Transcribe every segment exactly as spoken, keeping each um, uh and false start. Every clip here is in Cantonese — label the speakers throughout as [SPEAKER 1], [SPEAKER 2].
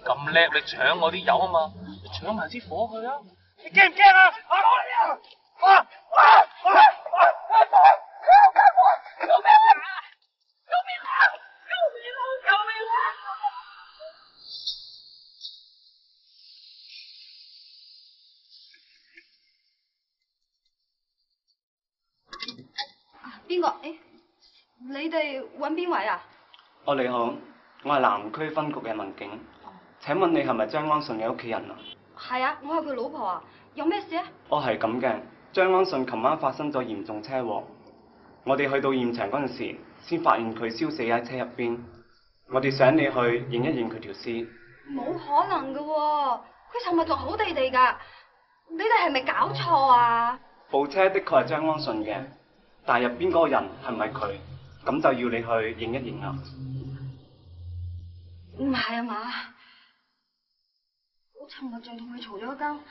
[SPEAKER 1] 咁叻，你搶我啲油啊嘛，你搶埋支火佢啊！你驚唔驚啊？我攞你啊！啊啊啊啊！救我！救命啊！救命啊！救命啊！救命啊！
[SPEAKER 2] 邊個？誒，你哋揾邊位啊？
[SPEAKER 3] 哦，你好，我係南區分局嘅民警。哦、請問你係咪張安順嘅屋企人啊？
[SPEAKER 2] 係啊，我係佢老婆啊。有咩事啊？
[SPEAKER 3] 哦，係咁嘅。張安順琴晚發生咗嚴重車禍，我哋去到現場嗰陣時，先發現佢燒死喺車入邊。我哋想你去認一認佢條屍。
[SPEAKER 2] 冇可能㗎喎，佢尋日仲好地地㗎。你哋係咪搞錯啊？
[SPEAKER 3] 部車的確係張安順嘅。但係入邊嗰個人係咪佢？咁就要你去認一認啦。
[SPEAKER 2] 唔係啊嘛，我尋日仲同佢嘈咗交。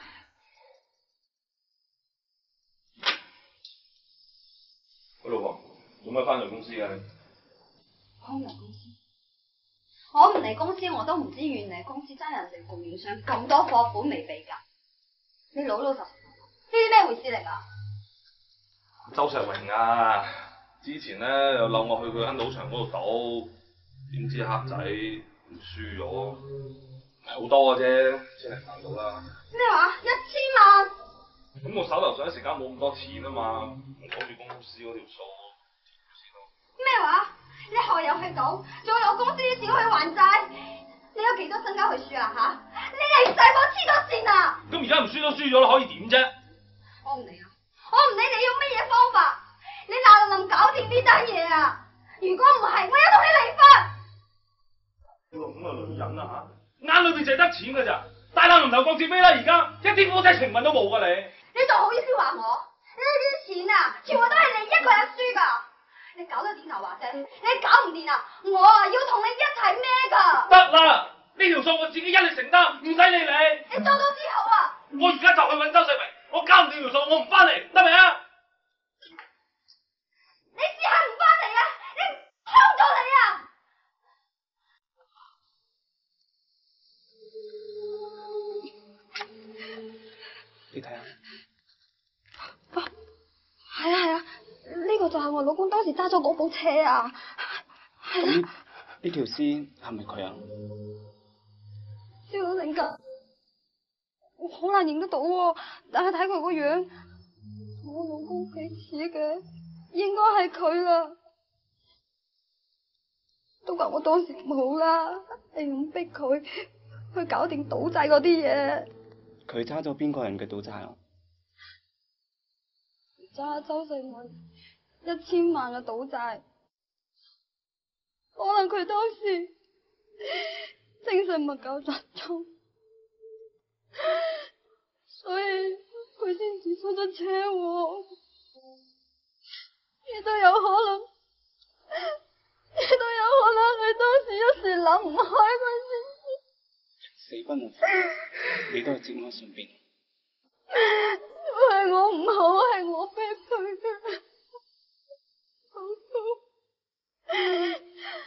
[SPEAKER 4] 喂，老婆，做咩翻嚟公司啊？
[SPEAKER 2] 我唔嚟公司，我唔嚟公司，我都唔知原嚟公司爭人哋供應商咁多貨款未俾㗎。你老老實實，呢啲咩回事嚟㗎？
[SPEAKER 4] 周石榮啊，之前咧又溜我去佢間賭場嗰度賭，點知黑仔輸咗，好多嘅啫，千零萬到啦。
[SPEAKER 2] 咩話？一千萬？
[SPEAKER 4] 咁我手頭上一時間冇咁多錢啊嘛，攞住公司嗰條數先咯。
[SPEAKER 2] 咩話？你學友去賭，仲攞公司啲錢去還債？你有幾多身家去輸啊？吓？你係使我黐咗線啊？
[SPEAKER 4] 咁而家唔輸都輸咗啦，可以點啫？
[SPEAKER 2] 我唔理啊！我唔理你用乜嘢方法，你嗱嗱臨搞掂呢單嘢啊！如果唔係，我要同你離婚。
[SPEAKER 4] 呢個咁嘅女人啊吓，眼裏邊淨係得錢㗎咋，大難臨頭各自飛啦！而家一啲夫妻情分都冇㗎你。
[SPEAKER 2] 你仲好意思話我？呢啲錢啊，全部都係你一個人輸㗎。你搞得掂就話啫，你搞唔掂啊，我啊要同你一齊孭㗎。
[SPEAKER 4] 得啦，呢條數我自己一力承擔，唔使理你。
[SPEAKER 2] 你做到之後啊，
[SPEAKER 4] 我而家就去揾周世榮。我交唔掂條數，我唔翻嚟，得未啊？
[SPEAKER 2] 你試下唔翻嚟啊！你劏咗你啊！
[SPEAKER 3] 你睇下。
[SPEAKER 2] 啊，係啊係啊，呢個就係我老公當時揸咗嗰部車啊。
[SPEAKER 3] 咁呢條屍係咪佢啊？
[SPEAKER 2] 燒到成架。我好難認得到喎，但係睇佢個樣，我老公幾似嘅，應該係佢啦。都怪我當時唔好啦，係咁逼佢去搞掂賭債嗰啲嘢。
[SPEAKER 3] 佢揸咗邊個人嘅賭債啊？
[SPEAKER 2] 揸周世文一千萬嘅賭債，可能佢當時精神唔夠集中。所以佢先至出咗車禍，亦都有可能，亦都有可能佢當時一時諗唔開，佢先
[SPEAKER 3] 死不能，你都係節哀順變。
[SPEAKER 2] 係我唔好，係我逼佢嘅，老公。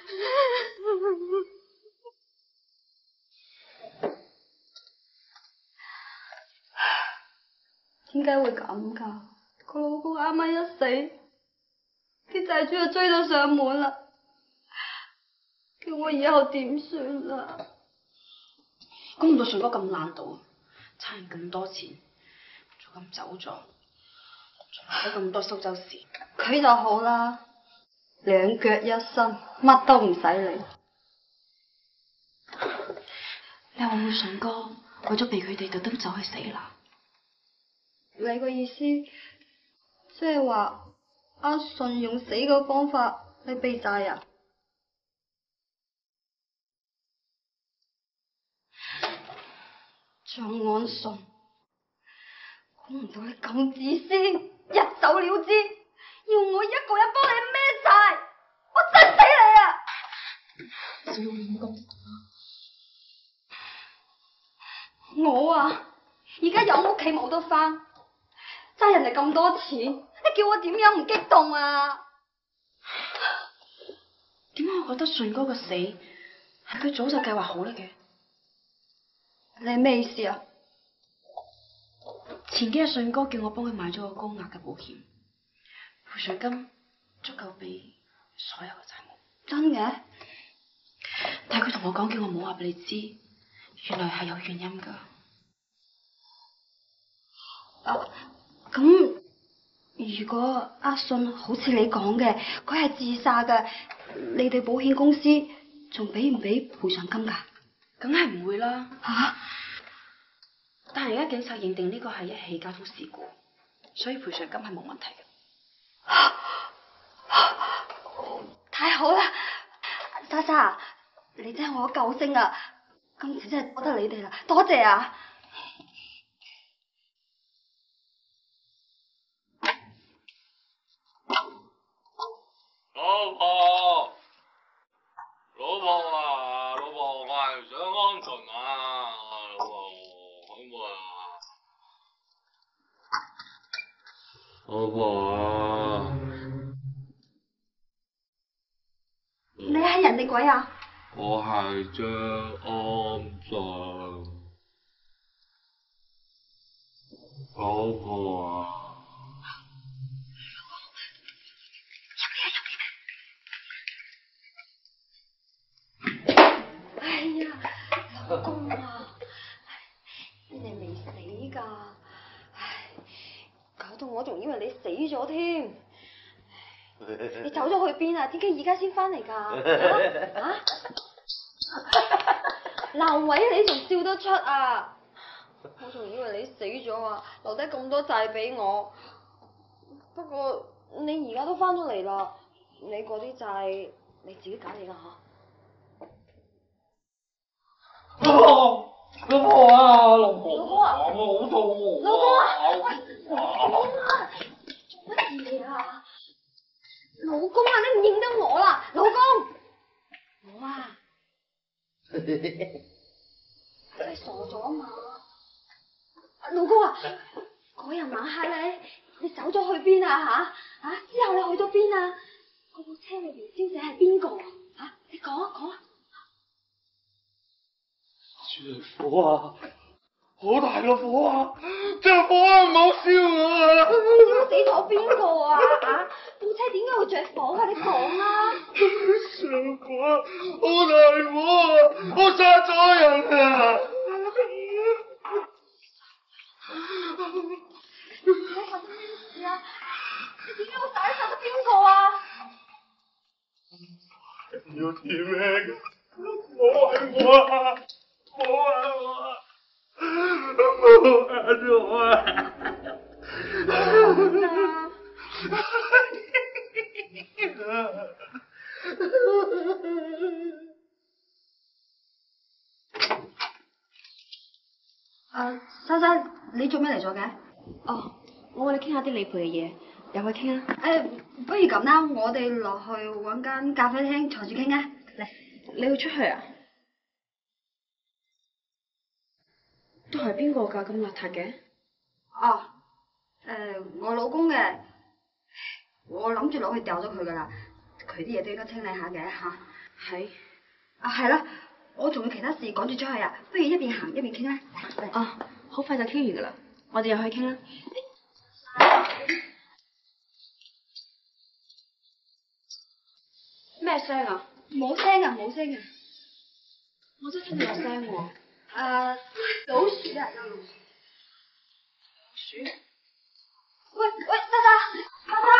[SPEAKER 2] 點解會咁噶？個老公啱啱一死，啲債主就追到上門啦，叫我以後點算啊？
[SPEAKER 5] 估唔到順哥咁爛賭，差人咁多錢，就咁走咗，仲睇咁多蘇州市。
[SPEAKER 2] 佢就好啦，兩腳一伸，乜都唔使理。
[SPEAKER 5] 你話會唔會順哥為咗避佢哋特登走去死啦？
[SPEAKER 2] 你個意思，即係話阿順用死嘅方法嚟避債啊？張安順，估唔到你咁自私，一走了之，要我一個人幫你孭債，我憎死你啊！
[SPEAKER 5] 小五公，
[SPEAKER 2] 我啊，而家有屋企冇得返。爭人哋咁多錢，你叫我點樣唔激動啊？
[SPEAKER 5] 點解我覺得順哥個死係佢早就計劃好啦嘅？
[SPEAKER 2] 你係咩意思啊？
[SPEAKER 5] 前幾日信哥叫我幫佢買咗個高額嘅保險，賠償金足夠俾所有嘅債務。
[SPEAKER 2] 真嘅？
[SPEAKER 5] 但係佢同我講，叫我唔好話俾你知，原來係有原因㗎。
[SPEAKER 2] 啊，咁如果阿信好似你講嘅，佢係自殺嘅，你哋保險公司仲俾唔俾賠償金㗎？
[SPEAKER 5] 梗係唔會啦。
[SPEAKER 2] 吓、啊？
[SPEAKER 5] 但係而家警察認定呢個係一起交通事故，所以賠償金係冇問題嘅。
[SPEAKER 2] 太好啦，莎莎，你真係我救星啊！今次真係多得你哋啦，多謝啊！
[SPEAKER 4] 老婆，老婆啊，老婆，我係想安順啊，老婆，可唔可以啊？老婆啊！
[SPEAKER 2] 你係人定鬼啊？
[SPEAKER 4] 我係張安順，老婆啊！
[SPEAKER 2] 哎呀，老公啊，你哋未死㗎，唉，搞到我仲以為你死咗添。你走咗去邊啊？點解而家先翻嚟㗎？啊？難為你仲笑得出啊！我仲以為你死咗啊，留低咁多債俾我。不過你而家都翻咗嚟啦，你嗰啲債你自己搞掂啦嚇。
[SPEAKER 4] 老婆，老婆啊，老婆，
[SPEAKER 2] 老公啊，
[SPEAKER 4] 我好肚餓
[SPEAKER 2] 老公啊，
[SPEAKER 4] 啊！
[SPEAKER 2] 喂，老公啊，做乜嘢啊？老公啊，你唔認得我啦，老公，我啊，真係傻咗啊嘛！老公啊，嗰日晚黑咧，你走咗去邊啊吓？啊，之後你去咗邊啊？嗰部車裏邊小姐係邊個啊？吓，你講啊講啊！
[SPEAKER 4] 着火啊！好大個火啊！着火啊！唔好燒我啊！
[SPEAKER 2] 死咗邊個啊？啊，部車點解會着火啊？你講啊！
[SPEAKER 4] 上火啊！好大火啊！我殺咗人啊！
[SPEAKER 2] 你發生咩事啊？你點解會殺殺咗邊個啊？
[SPEAKER 4] 要點命？冇係我啊！冇係我啊！冇係我啊！
[SPEAKER 2] 啊，珊珊，你做咩嚟咗嘅？
[SPEAKER 5] 哦，我揾你傾下啲理賠嘅嘢，入去傾啊。
[SPEAKER 2] 誒，不如咁啦，我哋落去揾間咖啡廳坐住傾啊。嚟，
[SPEAKER 5] 你要出去啊？都係邊個㗎？咁邋遢嘅？
[SPEAKER 2] 哦，誒，我老公嘅，我諗住攞去掉咗佢噶啦，佢啲嘢都應該清理下嘅嚇。
[SPEAKER 5] 係。
[SPEAKER 2] 啊，係啦，我仲有其他事趕住出去啊，不如一邊行一邊傾啦。嚟。
[SPEAKER 5] 哦，好快就傾完噶啦，我哋入去傾啦。咩聲啊？
[SPEAKER 2] 冇聲啊，冇聲啊。
[SPEAKER 5] 我真係聽到有聲喎。
[SPEAKER 2] 誒，老鼠啊！老
[SPEAKER 5] 鼠。
[SPEAKER 2] 喂喂，莎莎，莎莎。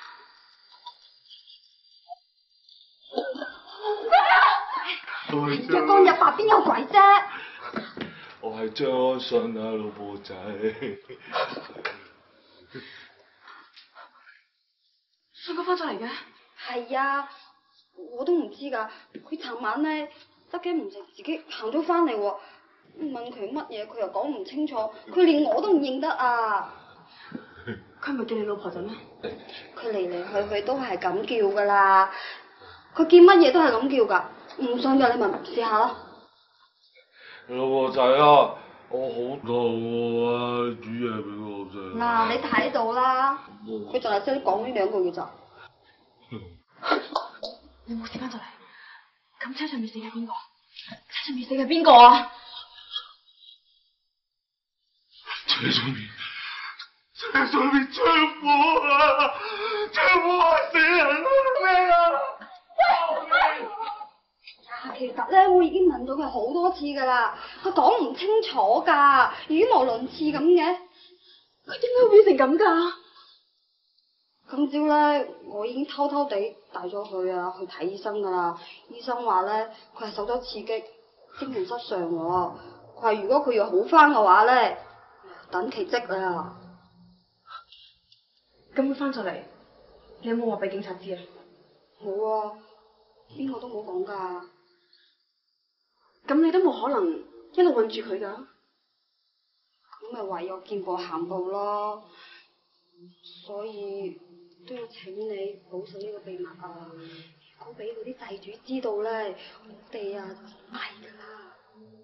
[SPEAKER 2] 日光日白邊有鬼啫？
[SPEAKER 4] 我係張安順啊，老婆仔。
[SPEAKER 5] 信哥翻咗嚟嘅？
[SPEAKER 2] 係啊，我都唔知㗎。佢尋晚咧得驚唔食，自己行咗翻嚟喎。問佢乜嘢，佢又講唔清楚。佢連我都唔認得啊！
[SPEAKER 5] 佢唔係叫你老婆仔咩？
[SPEAKER 2] 佢嚟嚟去去都係咁叫㗎啦。佢見乜嘢都係咁叫㗎。唔信㗎，你咪試下咯。
[SPEAKER 4] 老婆仔啊，我好肚餓啊，煮嘢俾我食。
[SPEAKER 2] 嗱，你睇到啦，佢就係識講呢兩句嘅咋。
[SPEAKER 5] 你冇事翻到嚟，咁車上面死嘅邊個？車上面死嘅邊個啊？
[SPEAKER 4] 車上面，車上面槍火啊！槍火害死人啊！咩啊？救命啊！
[SPEAKER 2] 其實咧，我已經問到佢好多次噶啦，佢講唔清楚噶，語無倫次咁嘅。
[SPEAKER 5] 佢點解會變成咁噶？
[SPEAKER 2] 今朝咧，我已經偷偷地帶咗佢啊去睇醫生噶啦。醫生話咧，佢係受咗刺激，精神失常喎。佢話如果佢要好翻嘅話咧，等奇蹟啊！
[SPEAKER 5] 咁佢翻咗嚟，你有冇話俾警察知啊？
[SPEAKER 2] 冇啊，邊個都冇講噶。
[SPEAKER 5] 咁你都冇可能一路韞住佢噶。
[SPEAKER 2] 咁咪唯有見步行步咯。所以都要請你保守呢個秘密啊！如果俾嗰啲債主知道咧，我哋啊弊噶啦。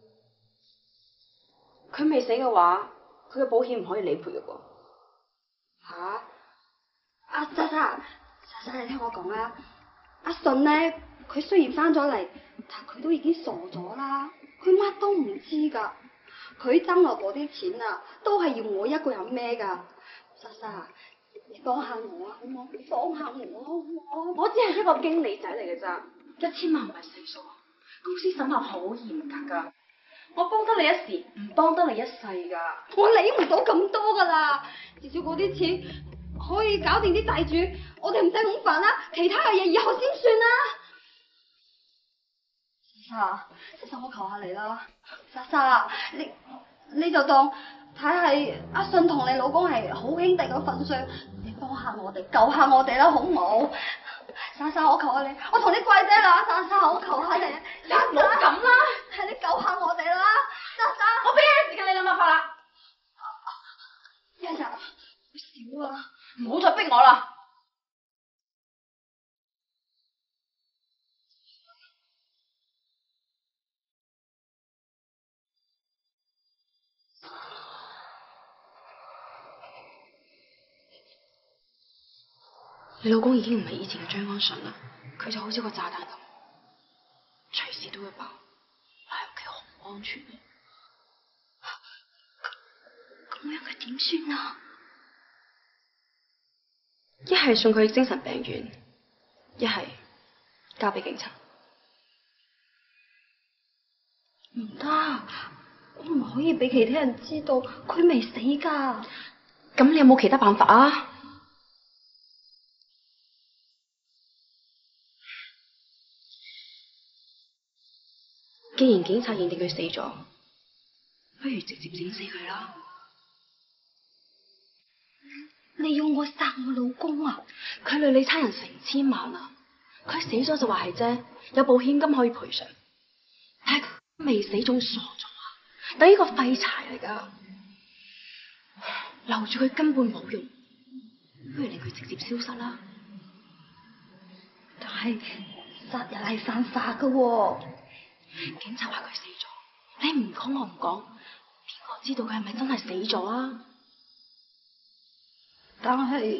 [SPEAKER 5] 佢未死嘅話，佢嘅保險唔可以理賠嘅噃。
[SPEAKER 2] 吓？阿莎莎，莎莎你聽我講啦，阿信咧，佢雖然翻咗嚟，但佢都已經傻咗啦，佢乜都唔知噶，佢爭落嗰啲錢啊，都係要我一個人孭噶。莎莎，你幫下我啊，好唔好？你幫下我好唔好？
[SPEAKER 5] 我只係一個經理仔嚟嘅咋，一千萬唔係細數，公司審核好嚴格噶。我幫得你一時，唔幫得你一世噶。
[SPEAKER 2] 我理唔到咁多噶啦，至少嗰啲錢可以搞掂啲債主，我哋唔使咁煩啦，其他嘅嘢以後先算啦。莎莎，莎莎，我求下你啦，莎莎，你你就當睇係阿信同你老公係好兄弟嘅份上，你幫下我哋，救下我哋啦，好唔好？莎莎，我求下你，我同你跪低啦，莎莎，我求下你，
[SPEAKER 5] 你唔好咁啦，
[SPEAKER 2] 係你救下我哋啦，莎莎。
[SPEAKER 5] 我俾一日時間你諗辦法啦。
[SPEAKER 2] 一日好少啊，
[SPEAKER 5] 唔好再逼我啦。你老公已經唔係以前嘅張安順啦，佢就好似個炸彈咁，隨時都會爆，喺屋企好唔安全。
[SPEAKER 2] 咁樣佢點算啊？
[SPEAKER 5] 一係送佢去精神病院，一係交俾警察。
[SPEAKER 2] 唔得，我唔可以俾其他人知道佢未死噶。
[SPEAKER 5] 咁你有冇其他辦法啊？既然警察認定佢死咗，不如直接整死佢啦。
[SPEAKER 2] 你要我殺我老公啊？
[SPEAKER 5] 佢累你差人成千萬啊！佢死咗就話係啫，有保險金可以賠償。但係佢未死仲傻咗啊！等呢個廢柴嚟噶，留住佢根本冇用，不如令佢直接消失啦。
[SPEAKER 2] 但係殺人係犯法噶喎。
[SPEAKER 5] 警察話佢死咗，你唔講我唔講，邊個知道佢係咪真係死咗啊？
[SPEAKER 2] 但係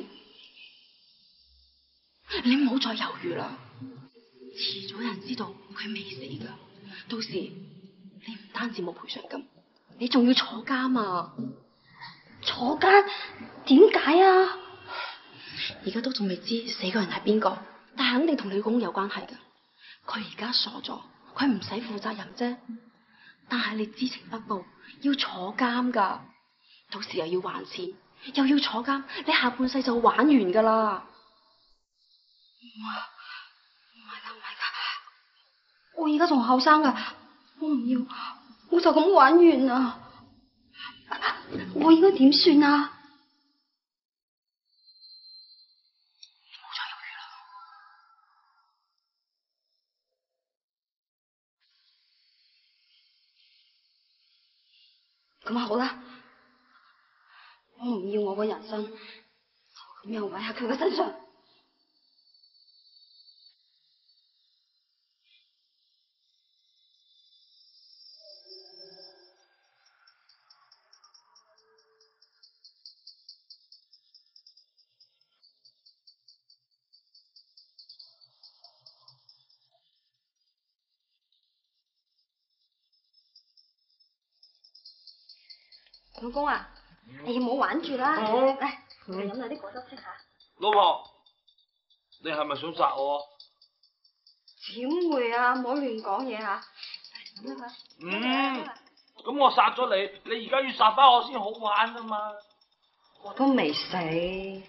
[SPEAKER 5] 你唔好再猶豫啦，遲早有人知道佢未死噶，到時你唔單止冇賠償金，你仲要坐監啊！
[SPEAKER 2] 坐監？點解啊？
[SPEAKER 5] 而家都仲未知死個人係邊個，但係肯定同你老公有關係噶。佢而家傻咗，佢唔使負責任啫，但係你知情不報，要坐監噶，到時又要還錢，又要坐監，你下半世就玩完噶啦。
[SPEAKER 2] 唔係，唔係噶，唔係噶，我而家仲後生噶，我唔要，我就咁玩完啦。我應該點算啊？咁好啦，我唔要我個人生，就咁樣毀喺佢嘅身上。老公啊， 哎呀，唔好玩住啦，嚟，嚟飲下啲果汁先吓。
[SPEAKER 4] 老婆，你係咪想殺我？
[SPEAKER 2] 點會啊！唔好亂講嘢吓。飲啦佢。
[SPEAKER 4] 嗯，咁我殺咗你，你而家要殺翻我先好玩啊嘛。
[SPEAKER 2] 我都未死，唉，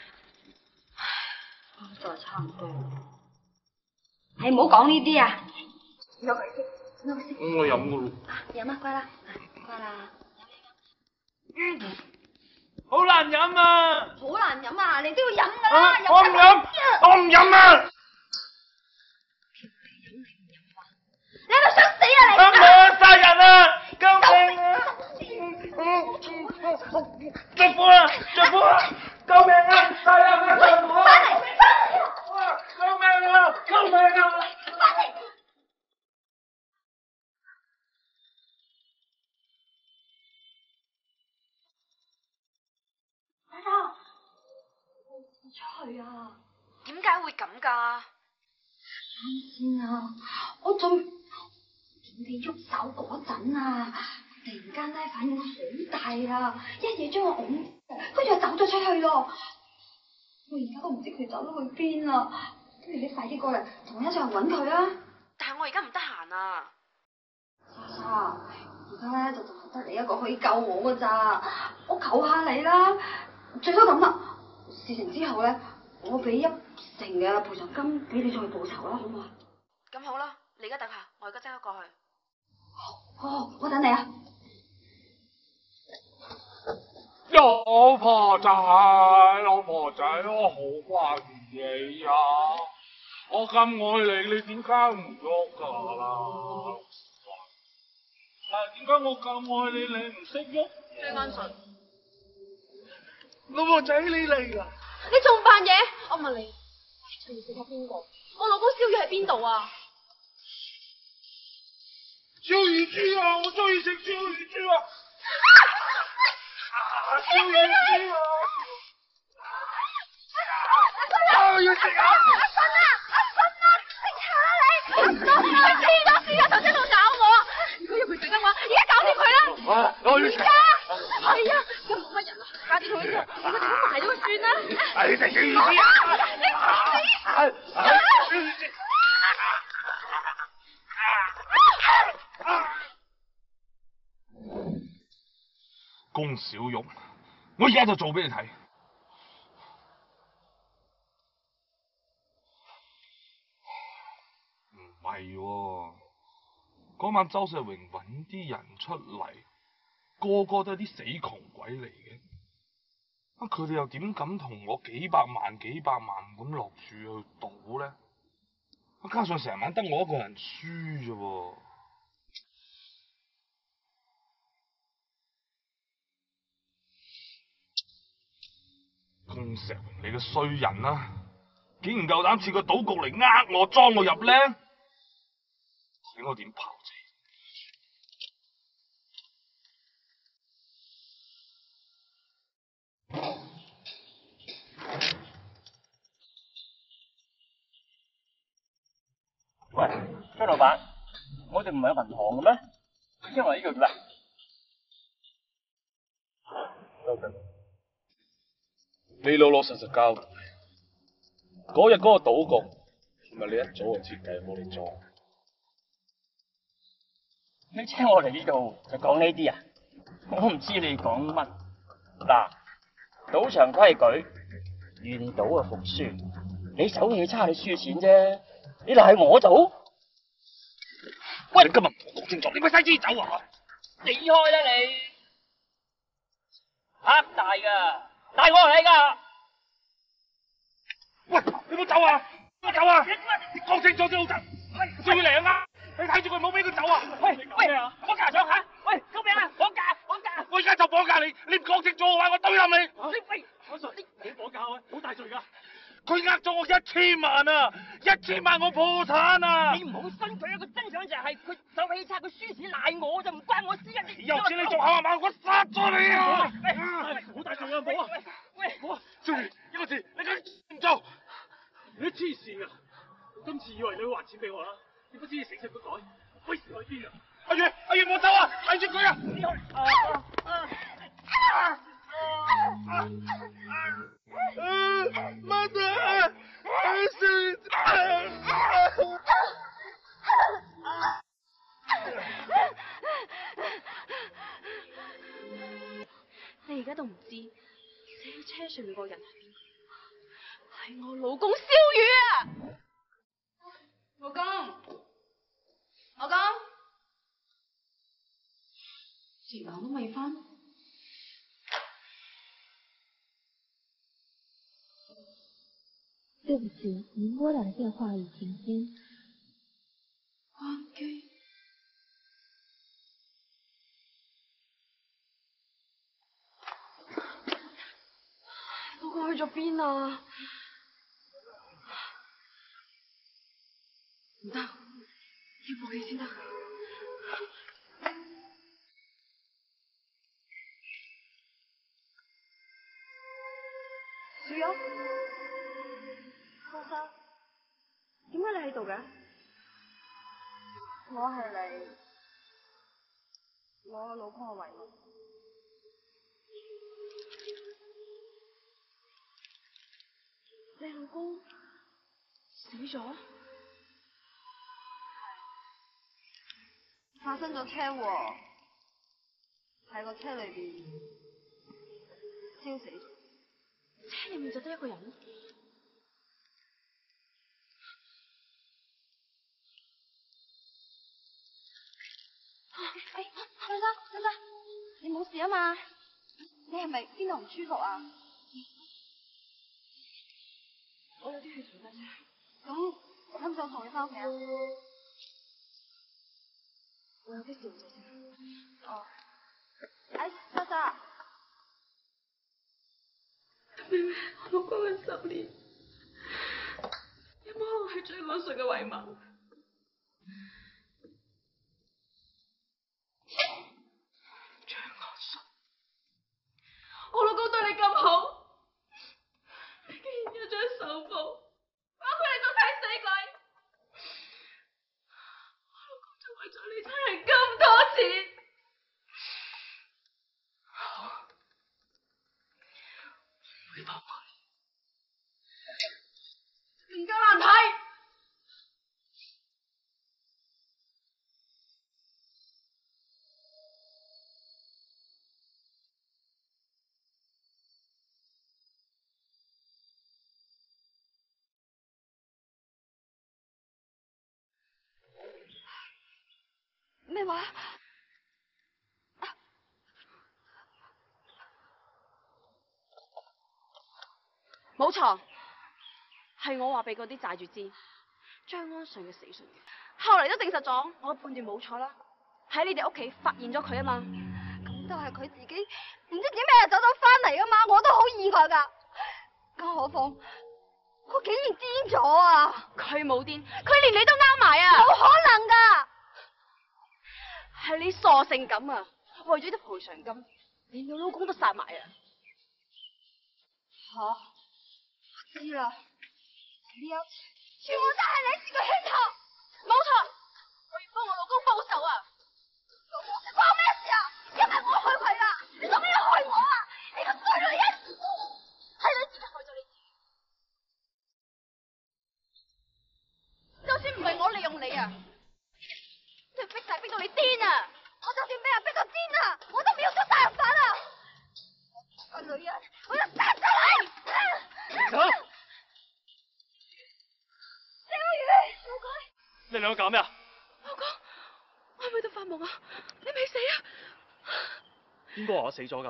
[SPEAKER 2] 工作差唔多。你唔好講呢啲啊！攞佢先，攞佢先。
[SPEAKER 4] 咁我飲噶咯。
[SPEAKER 2] 飲啊，乖啦，乖啦。
[SPEAKER 4] 嗯，好難飲啊！
[SPEAKER 2] 好難飲啊！你都要飲噶啦，飲
[SPEAKER 4] 我唔飲，我唔飲啊！
[SPEAKER 2] 你係咪想死啊你？
[SPEAKER 4] 我殺人啊！救命啊！丈夫啊！丈夫啊！救命啊！殺人啊！丈夫啊！
[SPEAKER 2] 翻嚟，翻嚟！
[SPEAKER 4] 救命啊！救命啊！
[SPEAKER 2] 翻嚟！阿生，我出去啊！
[SPEAKER 5] 點解會咁㗎？
[SPEAKER 2] 啱先啊，我仲見你喐手嗰陣啊，突然間咧反應好大啊，一嘢將我拱，跟住就走咗出去咯。我而家都唔知佢走咗去邊啦，不如你快啲過嚟同我一齊去揾佢啊！
[SPEAKER 5] 但係我而家唔得閒啊。
[SPEAKER 2] 莎莎，而家咧就淨係得你一個可以救我噶咋，我求下你啦，最多咁啦，事情之後咧，我俾一成嘅賠償金俾你再報仇啦，好唔好啊？
[SPEAKER 5] 咁好啦，你而家等下，我而家即刻過去。
[SPEAKER 2] 好，我等你啊！
[SPEAKER 1] 老婆仔，老婆仔，我好掛住你啊！我咁愛你，你點解唔喐㗎啦？啊，點解我咁愛你，你唔識喐？
[SPEAKER 5] 張安順，
[SPEAKER 1] 老婆仔，你嚟啦！
[SPEAKER 5] 你仲扮嘢？我問你，中意食係邊個？我老公燒魚喺邊度啊？
[SPEAKER 1] 燒乳豬啊！我中意食燒乳豬啊！燒乳豬啊！啊！要食啊！
[SPEAKER 2] 阿信啊！阿信啊！食下你！我我知我知啊！頭先喺度搞我，如果要佢食嘅話，而家搞掂佢啦！
[SPEAKER 1] 啊！我要食。
[SPEAKER 2] 係啊，又冇乜人啦，搞掂佢之後，我哋都埋咗佢算啦。
[SPEAKER 1] 係食燒乳豬啊！
[SPEAKER 2] 你死啊！
[SPEAKER 1] 燒乳豬。龔小玉，我而家就做俾你睇。唔係喎，嗰晚周世榮揾啲人出嚟，個個都係啲死窮鬼嚟嘅。啊，佢哋又點敢同我幾百萬幾百萬咁落注去賭咧？加上成晚得我一個人輸啫喎。龔石榮，你個衰人啊！竟然夠膽設個賭局嚟呃我，裝我入咧，睇我點炮仔！
[SPEAKER 6] 喂，張老闆，我哋唔係有銀行嘅咩？因為呢個咩？收緊。
[SPEAKER 4] 你老老實實交代，嗰日嗰個賭局係咪你一早就設計好嚟做？
[SPEAKER 6] 你請我嚟呢度就講呢啲啊？我唔知你講乜。嗱，賭場規矩，願賭啊服輸。你手氣差，你輸錢啫。你賴我賭？
[SPEAKER 1] 喂，你今日唔講清楚，你咪使支酒啊！
[SPEAKER 6] 你開啦你，黑大噶。大我嚟噶！
[SPEAKER 1] 喂，你冇走啊！冇走啊！你講清楚先好走。最靚啊！你睇住佢，唔好俾佢走啊！
[SPEAKER 6] 喂喂，綁架上吓！喂，救命啊！綁架綁架！
[SPEAKER 1] 我而家就綁架你，你唔講清楚嘅話，我懟冧你！
[SPEAKER 6] 你喂，我信你，你綁架我，好大罪噶！
[SPEAKER 1] 佢呃咗我一千萬啊！一千萬我破產啊！
[SPEAKER 6] 你唔好信佢啊！個真相就係佢手氣差，佢輸錢賴我就唔關我事啊！
[SPEAKER 1] 有錢你做下嘛，我殺咗你啊！
[SPEAKER 6] 喂，好大罪啊！唔好啊！喂，
[SPEAKER 1] 好啊！少年，呢個事你梗唔做？
[SPEAKER 7] 你黐線啊！今次以為你會還錢俾我啦，點不知你死性不改，威脅喺邊啊！
[SPEAKER 1] 阿月，阿月冇走啊！睇住佢啊！
[SPEAKER 6] 啊啊啊！
[SPEAKER 5] 家都唔知死喺車上面個人係邊個，係我老公蕭宇啊！老公，老公，成晚都未返。
[SPEAKER 8] 对不起，您拨打的电话已停机。
[SPEAKER 5] 關機。老公去咗邊啊？唔得，要報警先得。小玉，先生，點解你喺度嘅？
[SPEAKER 2] 我係嚟攞我老公嘅遺物。
[SPEAKER 5] 你老公死咗？
[SPEAKER 2] 發生咗車禍，喺個車裏邊燒死咗。
[SPEAKER 5] 車入面就得一個人？
[SPEAKER 2] 哎，先生，先生，你冇事啊嘛？你係咪邊度唔舒服啊？
[SPEAKER 5] 我有啲血糖低啫。
[SPEAKER 2] 咁，使唔使我送你翻屋企啊？
[SPEAKER 5] 我有啲事唔做先。
[SPEAKER 2] 哦。哎，莎莎。
[SPEAKER 5] 妹妹，我老公嘅十年，有冇可能係張安順嘅遺物？張安順，我老公對你咁好，你竟然有張手報，把佢嚟做替死鬼！我老公就為咗你差人咁多錢。你放我更加難睇。
[SPEAKER 2] 咩話？
[SPEAKER 5] 冇錯，係我話俾嗰啲債主知張安順嘅死訊嘅，後嚟都證實咗我嘅判斷冇錯啦。喺你哋屋企發現咗佢啊嘛，
[SPEAKER 2] 咁都係佢自己唔知點咩走咗翻嚟啊嘛，我都好意外噶。更何況我竟然癲咗啊！
[SPEAKER 5] 佢冇癲，佢連你都呃埋啊！
[SPEAKER 2] 冇可能噶，
[SPEAKER 5] 係你傻性咁啊！為咗啲賠償金，連你老公都殺埋啊！
[SPEAKER 2] 吓、啊？我知啦，呢一全部都係你自己牽頭。
[SPEAKER 5] 冇錯，我要幫我老公報仇啊！
[SPEAKER 2] 老公，你關我咩事啊？因為我害佢啊！你做咩要害我啊？你個衰女人！係你自己害咗你自己。
[SPEAKER 5] 就算唔係我利用你啊，都逼晒逼到你癲啊！
[SPEAKER 2] 我就算俾人逼到癲啊，我都唔要做殺人犯啊！我個女人，我要殺咗你！
[SPEAKER 7] 走！
[SPEAKER 2] 小雨，老公，
[SPEAKER 7] 你兩個搞咩啊？
[SPEAKER 5] 老公，我係咪喺度發夢啊？你未死啊？
[SPEAKER 7] 邊個話我死咗噶？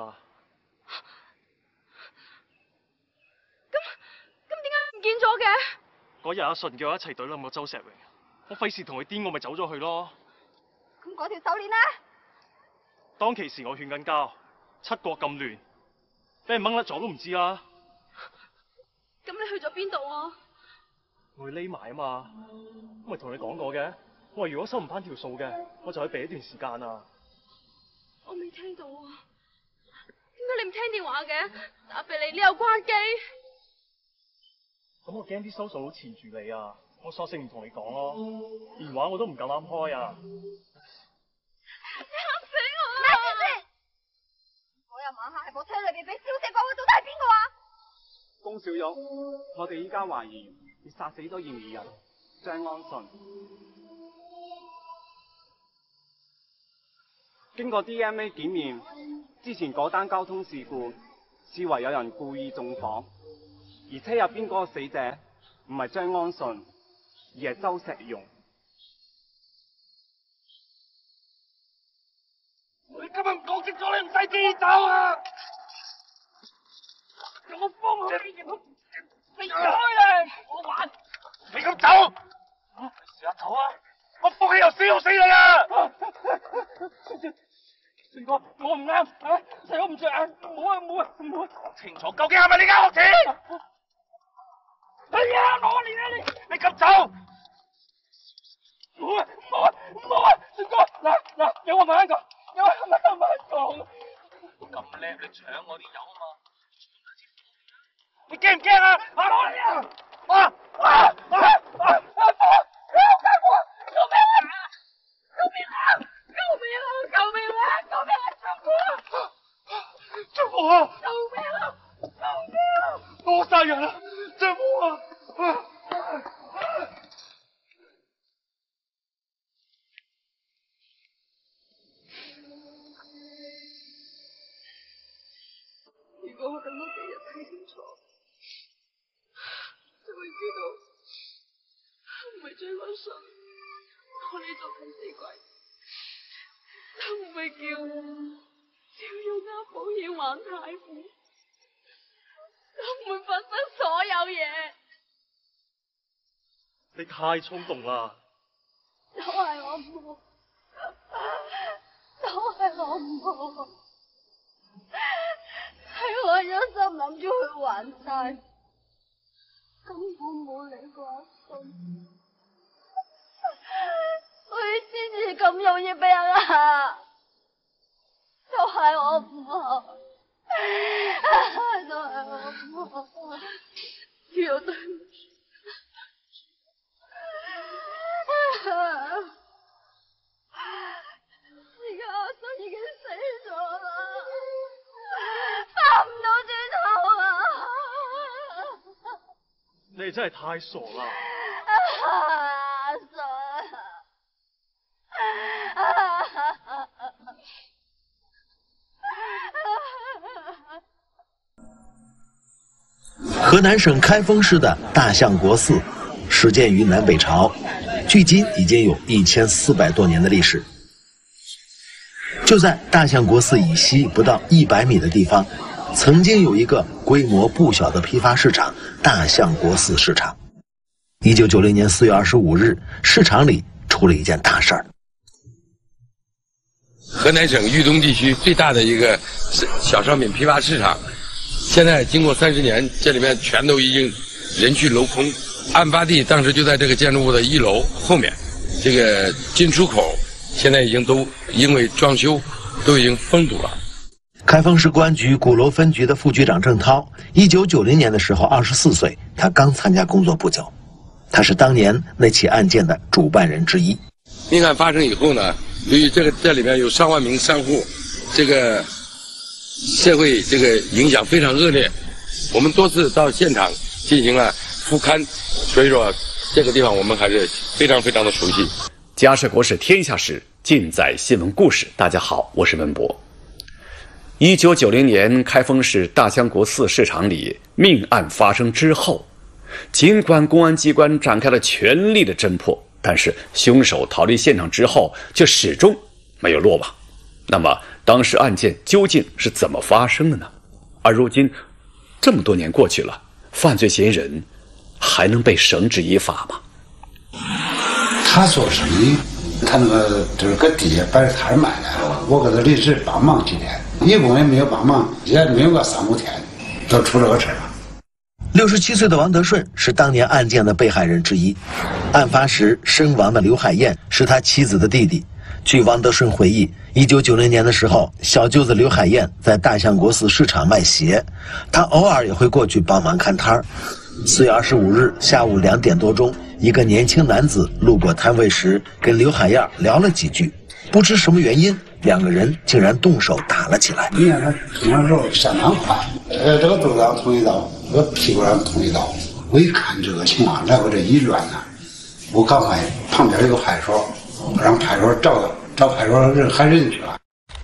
[SPEAKER 5] 咁咁點解唔見咗嘅？
[SPEAKER 7] 嗰日阿順叫我一齊懟冧個周石榮，我費事同佢癲，我咪走咗去咯。
[SPEAKER 2] 咁嗰條手鏈呢？
[SPEAKER 7] 當其時我勸緊交，七國咁亂，俾人掹甩咗都唔知啦。
[SPEAKER 5] 咁你去咗邊度啊？
[SPEAKER 7] 我會匿埋啊嘛，我咪同你講過嘅。我話如果收唔翻條數嘅，我就去避一段時間啊。
[SPEAKER 5] 我未聽到啊，點解你唔聽電話嘅？打俾你，你又關機。
[SPEAKER 7] 咁我驚啲收數佬纏住你啊，我索性唔同你講咯，電話我都唔夠膽開啊。
[SPEAKER 5] 你嚇死我
[SPEAKER 2] 咪住先！嗰日晚黑喺部車裏邊俾燒死嗰個到底係邊個啊？
[SPEAKER 3] 龔小玉，我哋依家懷疑你殺死咗嫌疑人張安順。經過 D N A 檢驗， 之前嗰單交通事故，視為有人故意縱火，而車入邊嗰個死者唔係張安順，而係周石蓉。
[SPEAKER 1] 你今日唔講清楚，你唔使知走啊！有冇放去？你開啊！我玩，你咁走，你試下走啊！我放棄又燒死你啊！四哥，我唔啱，細佬唔着眼，唔好啊唔好啊唔好啊！講清楚，究竟係咪你呃我錢？哎呀，攞我臉啊你！你咁走，唔好啊唔好啊唔好啊！四哥，嗱嗱，有我慢慢講，有我慢慢講。咁叻，你搶我啲油啊嘛！你驚唔驚啊？我攞你啊！啊啊啊啊！救我！救命啊！救命啊！救命啊！救命啊！救命啊！丈夫啊！救命啊！救命啊！我殺人啦！丈夫啊！如果我等多幾日睇清楚，就會知道唔係張安順攞你做替死鬼，都唔會叫小玉啱保險還貸款，都唔會發生所有嘢。
[SPEAKER 7] 你太衝動啦！
[SPEAKER 2] 都係我唔好，都係我唔好，係我有心諗住去還債，根本冇理過阿信，所以先至咁容易俾人呃，都係我唔好，都係我唔好，要對唔住。而家阿信已經死咗啦，翻唔到轉頭啊！
[SPEAKER 7] 你哋真係太傻啦！
[SPEAKER 2] 阿信，
[SPEAKER 9] 河南省开封市的大相国寺，始建于南北朝，距今已经有一千四百多年的历史。就在大相国寺以西不到一百米的地方，曾经有一个规模不小的批发市场——大相国寺市场。一九九零年四月二十五日，市场里出了一件大事儿。
[SPEAKER 10] 河南省豫东地区最大的一个小商品批发市场，现在经过三十年，这里面全都已经人去楼空。案发地当时就在这个建筑物的一楼后面，这个进出口现在已经都因为装修都已经封堵了。
[SPEAKER 9] 开封市公安局鼓楼分局的副局长郑涛，一九九零年的时候二十四岁，他刚参加工作不久，他是当年那起案件的主办人之一。
[SPEAKER 10] 命案发生以后呢，由于这个这里面有上万名商户，这个社会这个影响非常恶劣，我们多次到现场进行了复勘，所以说这个地方我们还是非常非常的熟悉。
[SPEAKER 11] 家事国事天下事，尽在新闻故事。大家好，我是文博。一九九零年，开封市大相国寺市场里命案发生之后，尽管公安机关展开了全力的侦破，但是凶手逃离现场之后，却始终没有落网。那么，当时案件究竟是怎么发生的呢？而如今，这么多年过去了，犯罪嫌疑人还能被绳之以法吗？
[SPEAKER 12] 他做生意，他那个就是搁底下摆着摊卖的，我给他临时帮忙几天，一共也没有帮忙，也没有个三五天，都出这个事了。
[SPEAKER 9] 六十七岁的王德顺是当年案件的被害人之一，案发时身亡的刘海燕是他妻子的弟弟。据王德顺回忆，一九九零年的时候，小舅子刘海燕在大相国寺市场卖鞋，他偶尔也会过去帮忙看摊儿。四月二十五日下午两点多钟，一个年轻男子路过摊位时，跟刘海燕聊了几句，不知什么原因，两个人竟然动手打了起来。
[SPEAKER 12] 你看他冲上手相当快，呃，这个肚子上捅一刀，这个屁股上捅一刀。我一看这个情况，来回这一乱呢，我赶快旁边有个派出所，让派出所找找派出所人喊人去了。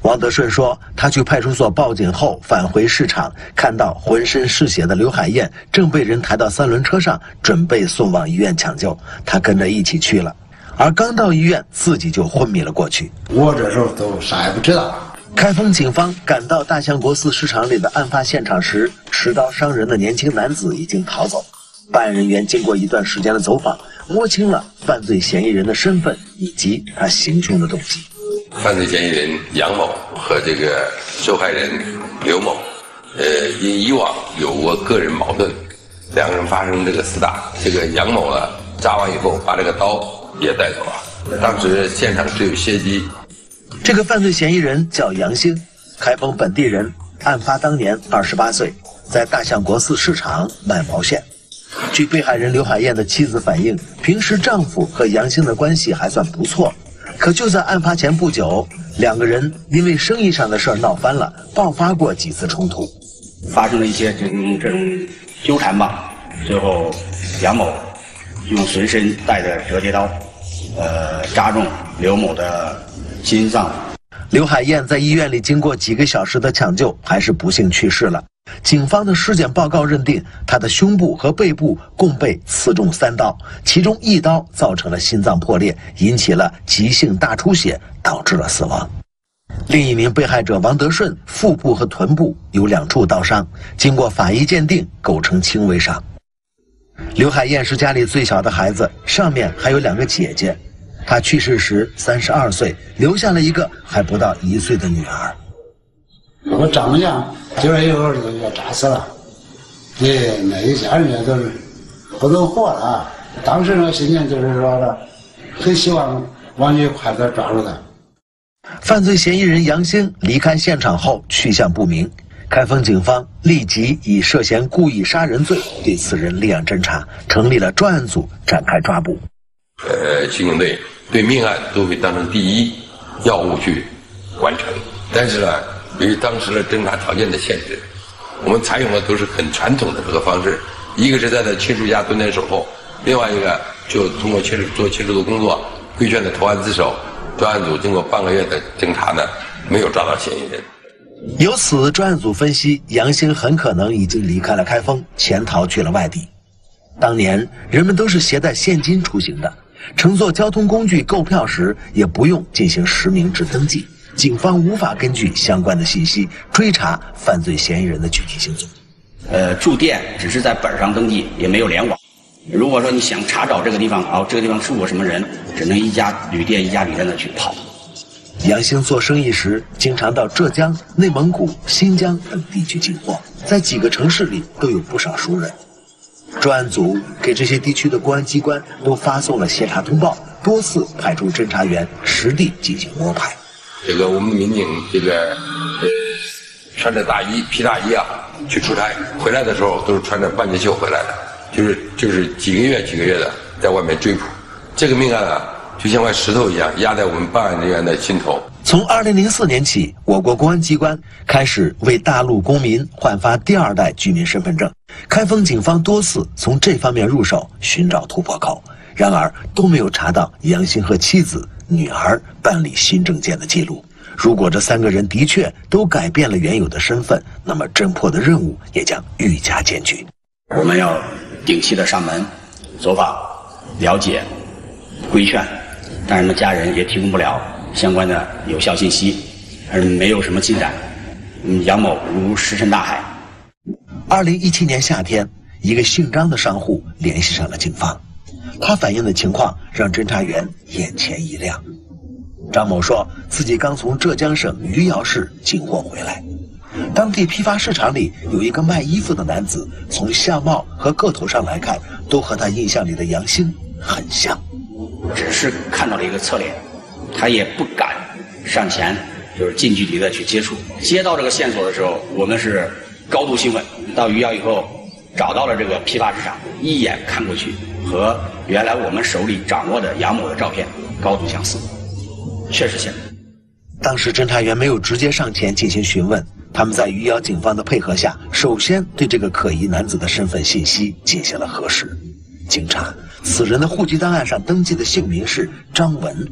[SPEAKER 9] 王德顺说，他去派出所报警后返回市场，看到浑身是血的刘海燕正被人抬到三轮车上，准备送往医院抢救，他跟着一起去了。而刚到医院，自己就昏迷了过去。
[SPEAKER 12] 我这时候都啥也不知道。
[SPEAKER 9] 开封警方赶到大相国寺市场里的案发现场时，持刀伤人的年轻男子已经逃走。办案人员经过一段时间的走访，摸清了犯罪嫌疑人的身份以及他行凶的动机。
[SPEAKER 10] 犯罪嫌疑人杨某和这个受害人刘某，呃，因以往有过个人矛盾，两个人发生这个厮打。这个杨某呢，扎完以后把这个刀也带走了。当时现场只有血迹。
[SPEAKER 9] 这个犯罪嫌疑人叫杨兴，开封本地人，案发当年二十八岁，在大相国寺市场卖毛线。据被害人刘海燕的妻子反映，平时丈夫和杨兴的关系还算不错，可就在案发前不久，两个人因为生意上的事儿闹翻了，爆发过几次冲突，
[SPEAKER 13] 发生了一些这种这种纠缠吧。最后，杨某用随身带的折叠刀，呃，扎中刘某的心脏。
[SPEAKER 9] 刘海燕在医院里经过几个小时的抢救，还是不幸去世了。警方的尸检报告认定，他的胸部和背部共被刺中三刀，其中一刀造成了心脏破裂，引起了急性大出血，导致了死亡。另一名被害者王德顺腹部和臀部有两处刀伤，经过法医鉴定，构成轻微伤。刘海燕是家里最小的孩子，上面还有两个姐姐。她去世时三十二岁，留下了一个还不到一岁的女儿。
[SPEAKER 12] 我丈母娘就是一会儿就要炸死了，这那一家人都是不能活了。当时的心情就是说的，很希望王局快点抓住他。
[SPEAKER 9] 犯罪嫌疑人杨兴离开现场后去向不明，开封警方立即以涉嫌故意杀人罪对此人立案侦查，成立了专案组展开抓捕。
[SPEAKER 10] 呃，刑警队对命案都会当成第一要务去完成，但是呢，由于当时的侦查条件的限制，我们采用的都是很传统的这个方式，一个是在他亲属家蹲点守候，另外一个就通过亲属做亲属的工作，规劝的投案自首。专案组经过半个月的侦查呢，没有抓到嫌疑人。
[SPEAKER 9] 由此，专案组分析，杨兴很可能已经离开了开封，潜逃去了外地。当年人们都是携带现金出行的，乘坐交通工具购票时也不用进行实名制登记，警方无法根据相关的信息追查犯罪嫌疑人的具体行踪。
[SPEAKER 13] 呃，住店只是在本上登记，也没有联网。如果说你想查找这个地方，哦，这个地方住过什么人，只能一家旅店一家旅店的去跑。
[SPEAKER 9] 杨兴做生意时，经常到浙江、内蒙古、新疆等地去进货，在几个城市里都有不少熟人。专案组给这些地区的公安机关都发送了协查通报，多次派出侦查员实地进行摸排。
[SPEAKER 10] 这个我们民警这个呃穿着大衣皮大衣啊去出差，回来的时候都是穿着半截袖回来的，就是就是几个月几个月的在外面追捕。这个命案啊，就像块石头一样压在我们办案人员的心头。
[SPEAKER 9] 从二零零四年起，我国公安机关开始为大陆公民换发第二代居民身份证。开封警方多次从这方面入手寻找突破口，然而都没有查到杨兴和妻子、女儿办理新证件的记录。如果这三个人的确都改变了原有的身份，那么侦破的任务也将愈加艰巨。
[SPEAKER 13] 我们要定期的上门走访、了解、规劝，但是呢，家人也提供不了相关的有效信息，而没有什么进展。嗯，杨某如石沉大海。
[SPEAKER 9] 二零一七年夏天，一个姓张的商户联系上了警方，他反映的情况让侦查员眼前一亮。张某说自己刚从浙江省余姚市进货回来，当地批发市场里有一个卖衣服的男子，从相貌和个头上来看，都和他印象里的杨兴很像。
[SPEAKER 13] 只是看到了一个侧脸，他也不敢上前，就是近距离的去接触。接到这个线索的时候，我们是高度兴奋。到余姚以后，找到了这个批发市场，一眼看过去，和原来我们手里掌握的杨某的照片高度相似，确实像。
[SPEAKER 9] 当时侦查员没有直接上前进行询问，他们在余姚警方的配合下，首先对这个可疑男子的身份信息进行了核实。经查，此人的户籍档案上登记的姓名是张文，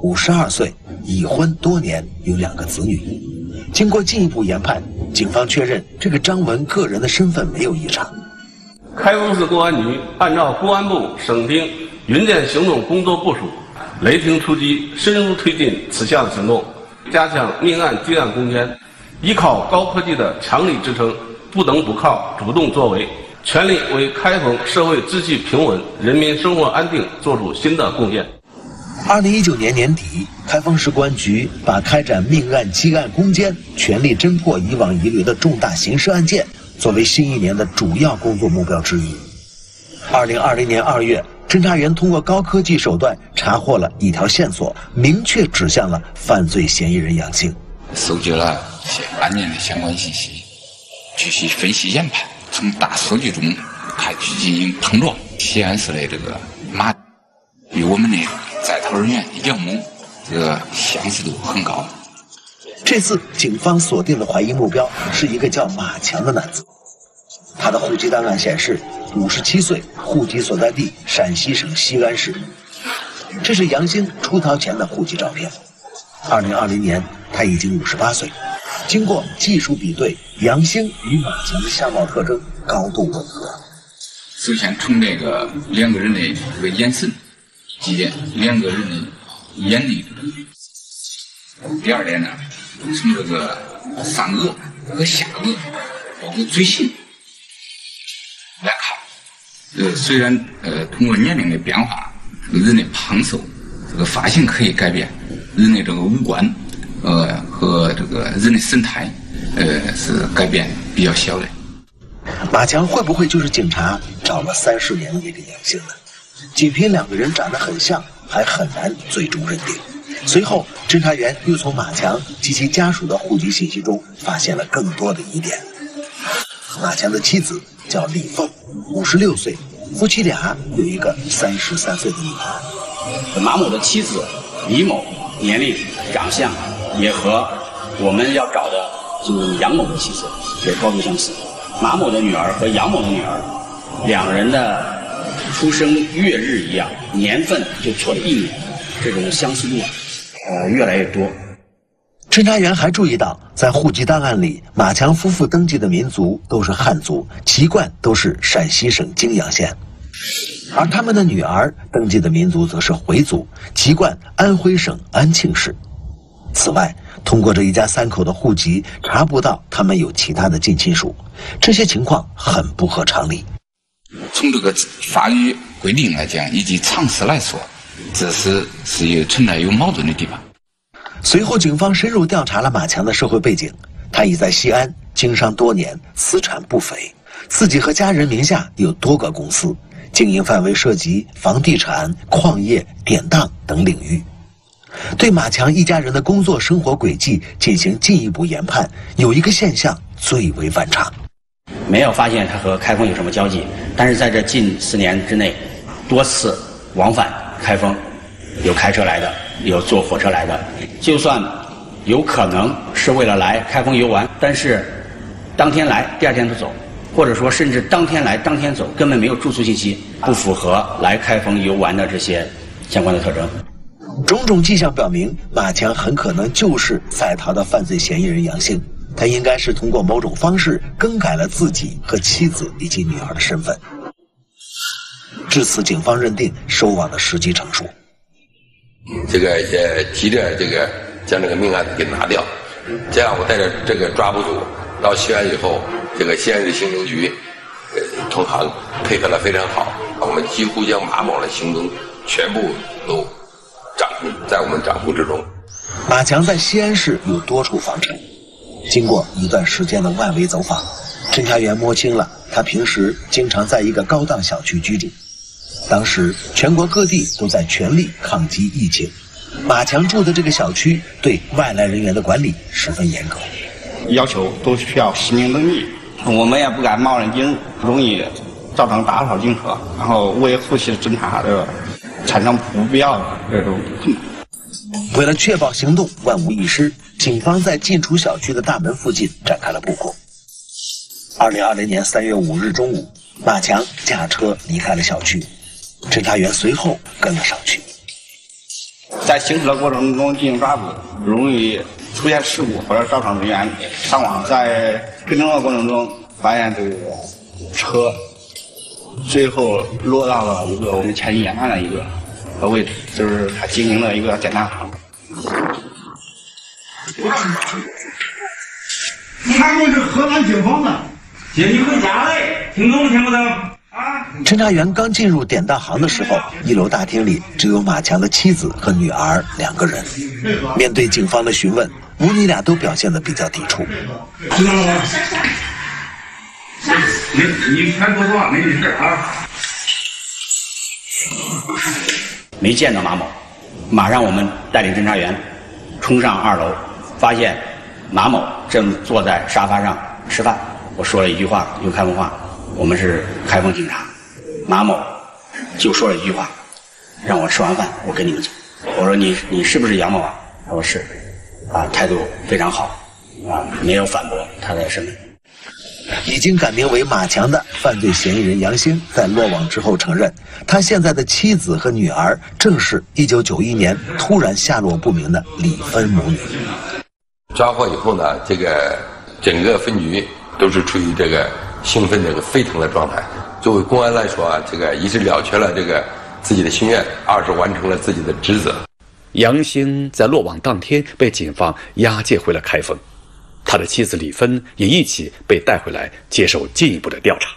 [SPEAKER 9] 五十二岁，已婚多年，有两个子女。经过进一步研判，警方确认这个张文个人的身份没有异常。
[SPEAKER 14] 开封市公安局按照公安部省厅云电行动工作部署，雷霆出击，深入推进此项行动，加强命案接案攻坚，依靠高科技的强力支撑，不得不靠主动作为，全力为开封社会秩序平稳、人民生活安定做出新的贡献。
[SPEAKER 9] 二零一九年年底，开封市公安局把开展命案接案攻坚、全力侦破以往遗留的重大刑事案件作为新一年的主要工作目标之一。二零二零年二月，侦查员通过高科技手段查获了一条线索，明确指向了犯罪嫌疑人杨兴。
[SPEAKER 10] 收集了一些案件的相关信息，继续分析研判，从大数据中开始进行碰撞。西安市的这个马与我们的在逃人员杨某这个相似度很高。
[SPEAKER 9] 这次警方锁定的怀疑目标是一个叫马强的男子，他的户籍档案显示五十七岁，户籍所在地陕西省西安市。这是杨兴出逃前的户籍照片。二零二零年他已经五十八岁。经过技术比对，杨兴与马强的相貌特征高度吻合。
[SPEAKER 10] 首先从这个两个人的这个眼神及两个人的眼里，第二点呢，从这个上颚和下颚包括嘴型来看，呃，虽然呃通过年龄的变化，这个人的胖瘦，这个发型可以改变，人的这个五官，呃和这个人的神态，呃是改变比较小的。
[SPEAKER 9] 马强会不会就是警察找了三十年的那个杨兴呢？仅凭两个人长得很像，还很难最终认定。随后，侦查员又从马强及其家属的户籍信息中发现了更多的疑点。马强的妻子叫李凤，五十六岁，夫妻俩有一个三十三岁的女儿。
[SPEAKER 13] 马某的妻子李某年龄、长相也和我们要找的就是杨某的妻子也高度相似。马某的女儿和杨某的女儿，两人的出生月日一样，年份就错了一年，这种相似度呃越来越多。
[SPEAKER 9] 侦查员还注意到，在户籍档案里，马强夫妇登记的民族都是汉族，籍贯都是陕西省泾阳县，而他们的女儿登记的民族则是回族，籍贯安徽省安庆市。此外，通过这一家三口的户籍，查不到他们有其他的近亲属，这些情况很不合常理。
[SPEAKER 10] 从这个法律规定来讲，以及常识来说，这是是有存在有矛盾的地方。
[SPEAKER 9] 随后，警方深入调查了马强的社会背景，他已在西安经商多年，资产不菲，自己和家人名下有多个公司，经营范围涉及房地产、矿业、典当等领域。对马强一家人的工作生活轨迹进行进一步研判，有一个现象最为反常。
[SPEAKER 13] 没有发现他和开封有什么交集，但是在这近四年之内，多次往返开封，有开车来的，有坐火车来的。就算有可能是为了来开封游玩，但是当天来，第二天就走，或者说甚至当天来当天走，根本没有住宿信息，不符合来开封游玩的这些相关的特征。
[SPEAKER 9] 种种迹象表明，马强很可能就是在逃的犯罪嫌疑人杨兴。他应该是通过某种方式更改了自己和妻子以及女儿的身份。至此，警方认定收网的时机成熟。
[SPEAKER 10] 这个也急着这个将这个命案给拿掉，这样我带着这个抓捕组到西安以后，这个西安市刑侦局呃同行配合得非常好，我们几乎将马某的行踪全部都掌控在我们掌控之中。
[SPEAKER 9] 马强在西安市有多处房产。经过一段时间的外围走访，侦查员摸清了他平时经常在一个高档小区居住。当时全国各地都在全力抗击疫情，马强住的这个小区对外来人员的管理十分严格，
[SPEAKER 15] 要求都需要实名登记，我们也不敢冒人进，容易造成打草惊蛇，然后为后期的侦查这个产生不必要的这种困难。
[SPEAKER 9] 为了确保行动万无一失，警方在进出小区的大门附近展开了布控。二零二零年三月五日中午，马强驾车离开了小区，侦查员随后跟了上去。
[SPEAKER 15] 在行驶的过程中进行抓捕，容易出现事故或者造成人员伤亡。在跟踪的过程中，发现这个车最后落到了一个我们前期研判的一个位置，就是他经营的一个简单行。
[SPEAKER 12] 你看我是河南警方的，
[SPEAKER 16] 接你回家嘞，听懂听不懂？啊！
[SPEAKER 9] 侦查员刚进入典当行的时候，一楼大厅里只有马强的妻子和女儿两个人。面对警方的询问，母女俩都表现得比较抵触。
[SPEAKER 16] 知道了吗？你你全说实话，没事啊。
[SPEAKER 13] 没见到马某，马上我们带领侦查员冲上二楼，发现马某正坐在沙发上吃饭。我说了一句话，用开封话，我们是开封警察。马某就说了一句话，让我吃完饭我跟你们走。我说你你是不是杨某啊？他说是，啊，态度非常好，啊，没有反驳他的身份。
[SPEAKER 9] 已经改名为马强的犯罪嫌疑人杨兴，在落网之后承认，他现在的妻子和女儿正是一九九一年突然下落不明的李芬母女。
[SPEAKER 10] 抓获以后呢，这个整个分局都是处于这个兴奋、这个沸腾的状态。作为公安来说啊，这个一是了却了这个自己的心愿，二是完成了自己的职责。
[SPEAKER 11] 杨兴在落网当天被警方押解回了开封。他的妻子李芬也一起被带回来接受进一步的调查。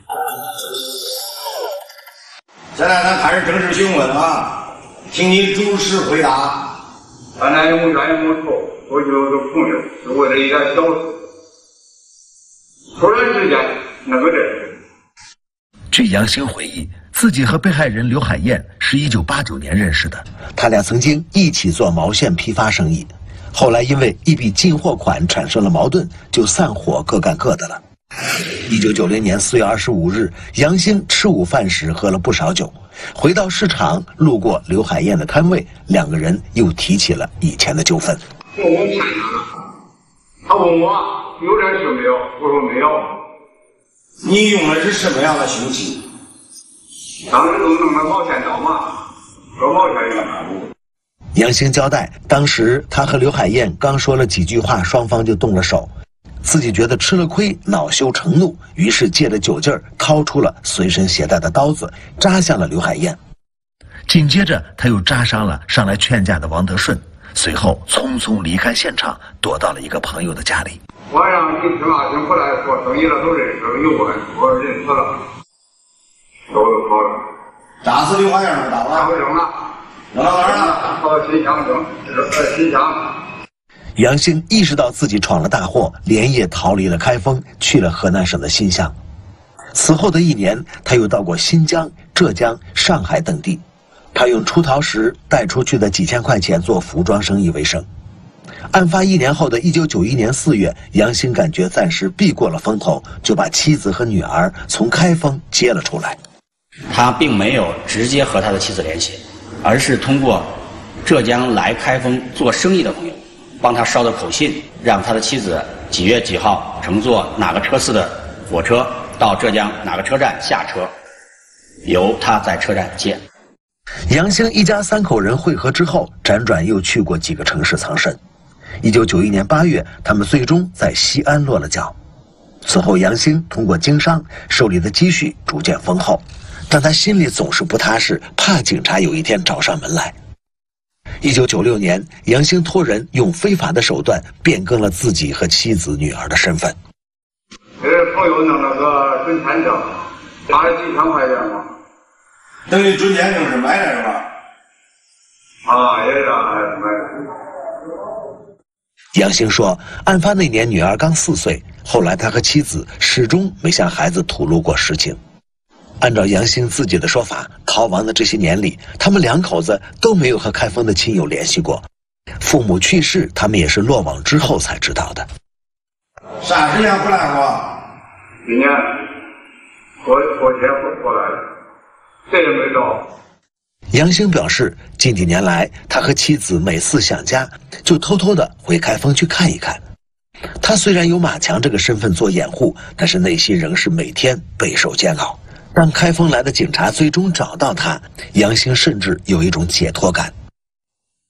[SPEAKER 17] 现在咱开始正式询问啊，请你主持回答。
[SPEAKER 16] 咱俩有没冤有没仇，我就是朋友，是为了一点小事。突然之间那个人。
[SPEAKER 9] 据杨兴回忆，自己和被害人刘海燕是一九八九年认识的，他俩曾经一起做毛线批发生意。后来因为一笔进货款产生了矛盾，就散伙各干各的了。一九九零年四月二十五日，杨兴吃午饭时喝了不少酒，回到市场路过刘海燕的摊位，两个人又提起了以前的纠纷。
[SPEAKER 16] 我问他，他问我有点事没有，我说没有。
[SPEAKER 17] 你用的是什么样的凶器？
[SPEAKER 16] 当时都弄了毛线刀嘛，和毛线一样。
[SPEAKER 9] 杨兴交代，当时他和刘海燕刚说了几句话，双方就动了手，自己觉得吃了亏，恼羞成怒，于是借着酒劲儿掏出了随身携带的刀子，扎向了刘海燕。紧接着，他又扎伤了上来劝架的王德顺，随后匆匆离开现场，躲到了一个朋友的家里。
[SPEAKER 16] 晚上跟陈大兴回来做生意了，都认识了，有关系，我认识了，都有好了。
[SPEAKER 17] 扎死刘海燕是打吧？
[SPEAKER 16] 不扔了。扔到哪儿了？到新乡扔，呃，新乡。
[SPEAKER 9] 杨兴意识到自己闯了大祸，连夜逃离了开封，去了河南省的新乡。此后的一年，他又到过新疆、浙江、上海等地。他用出逃时带出去的几千块钱做服装生意为生。案发一年后的一九九一年四月，杨兴感觉暂时避过了风头，就把妻子和女儿从开封接了出来。
[SPEAKER 13] 他并没有直接和他的妻子联系，而是通过浙江来开封做生意的朋友，帮他捎的口信，让他的妻子几月几号乘坐哪个车次的火车到浙江哪个车站下车，由他在车站接。
[SPEAKER 9] 杨兴一家三口人会合之后，辗转又去过几个城市藏身。一九九一年八月，他们最终在西安落了脚。此后，杨兴通过经商，手里的积蓄逐渐丰厚，但他心里总是不踏实，怕警察有一天找上门来。一九九六年，杨兴托人用非法的手段变更了自己和妻子、女儿的身份。
[SPEAKER 16] 这朋友弄了个准签证，花了几千块钱嘛。
[SPEAKER 17] 等于准签证是买的是吧？
[SPEAKER 16] 啊，也是买的。
[SPEAKER 9] 杨兴说，案发那年女儿刚四岁，后来他和妻子始终没向孩子吐露过实情。按照杨兴自己的说法，逃亡的这些年里，他们两口子都没有和开封的亲友联系过。父母去世，他们也是落网之后才知道的。
[SPEAKER 17] 啥时间回来过？
[SPEAKER 16] 今年过过节回过来了，谁也没找。
[SPEAKER 9] 杨兴表示，近几年来，他和妻子每次想家，就偷偷的回开封去看一看。他虽然有马强这个身份做掩护，但是内心仍是每天备受煎熬。当开封来的警察最终找到他，杨兴甚至有一种解脱感。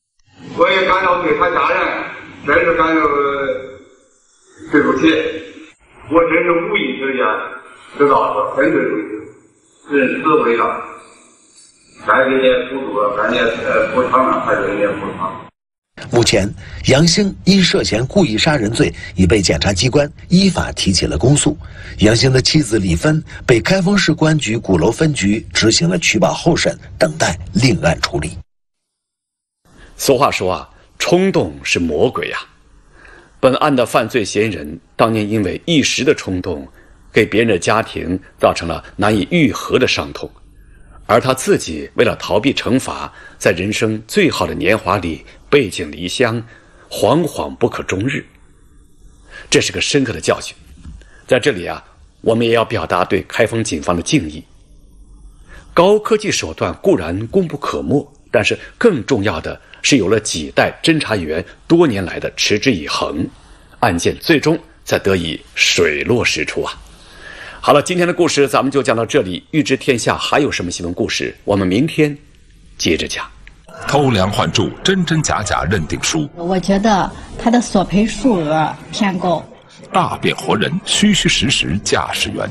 [SPEAKER 16] 我也感到对他家人真是感到对不起，我真是无意之间知道说真对不起，人死为大，该给你付出，该你呃补偿了，还是给你补偿。
[SPEAKER 9] 目前，杨兴因涉嫌故意杀人罪已被检察机关依法提起了公诉。杨兴的妻子李芬被开封市公安局鼓楼分局执行了取保候审，等待另案处理。
[SPEAKER 11] 俗话说啊，冲动是魔鬼呀、啊。本案的犯罪嫌疑人当年因为一时的冲动，给别人的家庭造成了难以愈合的伤痛，而他自己为了逃避惩罚，在人生最好的年华里背井离乡，惶惶不可终日。这是个深刻的教训。在这里啊，我们也要表达对开封警方的敬意。高科技手段固然功不可没，但是更重要的是有了几代侦查员多年来的持之以恒，案件最终才得以水落石出啊。好了，今天的故事咱们就讲到这里。预知天下还有什么新闻故事，我们明天接着讲。
[SPEAKER 18] 偷梁换柱，真真假假认定书。
[SPEAKER 19] 我觉得他的索赔数额偏高。
[SPEAKER 18] 大变活人，虚虚实实驾驶员。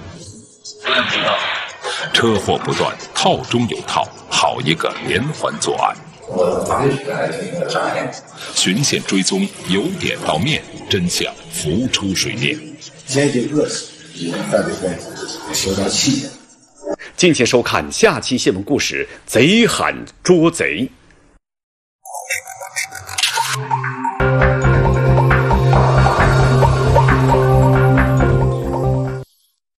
[SPEAKER 18] 车祸不断，套中有套，好一个连环作案。循线追踪，由点到面，真相浮出水面。
[SPEAKER 17] 检警恶死，犯罪分子受到气。
[SPEAKER 11] 敬请收看下期新闻故事《贼喊捉贼》。